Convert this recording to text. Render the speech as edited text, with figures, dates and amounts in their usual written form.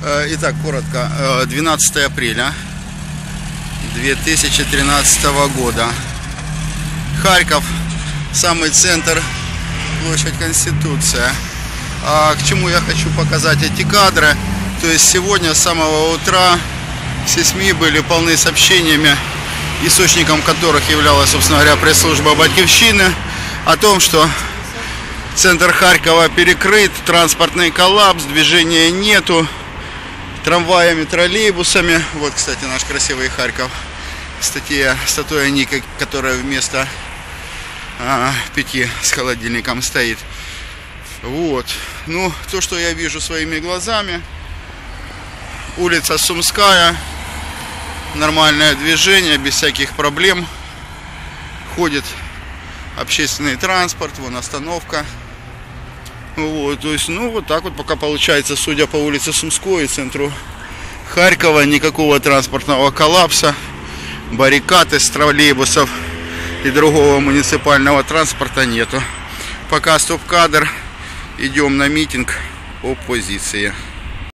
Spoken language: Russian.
Итак, коротко. 12 апреля 2013 года. Харьков, самый центр, площадь Конституция. А к чему я хочу показать эти кадры? То есть сегодня с самого утра все СМИ были полны сообщениями, источником которых являлась, собственно говоря, пресс-служба Батьківщины, о том, что центр Харькова перекрыт, транспортный коллапс, движения нету, трамваями, троллейбусами. Вот, кстати, наш красивый Харьков. Статуя Ники, которая вместо печи с холодильником стоит. Вот. Ну, то, что я вижу своими глазами. Улица Сумская. Нормальное движение, без всяких проблем. Ходит общественный транспорт, вон остановка. Вот, то есть, ну, вот так вот пока получается, судя по улице Сумской и центру Харькова, никакого транспортного коллапса, баррикад из троллейбусов и другого муниципального транспорта нету. Пока стоп-кадр, идем на митинг оппозиции.